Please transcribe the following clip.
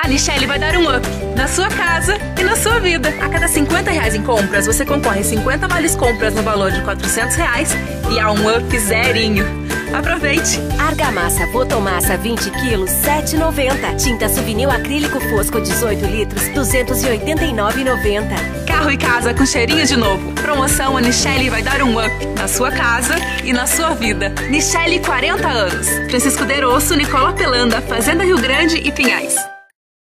A Nichelle vai dar um up na sua casa e na sua vida. A cada R$ 50 em compras, você concorre a 50 vales compras no valor de R$ 400 e a um up zerinho. Aproveite! Argamassa Votomassa 20 kg, 7,90. Tinta Souvenir acrílico fosco 18 litros, 289,90. Carro e casa com cheirinho de novo. Promoção A Nichelle vai dar um up na sua casa e na sua vida. Nichelle 40 anos. Francisco Derosso, Nicola Pelanda, Fazenda Rio Grande e Pinhais.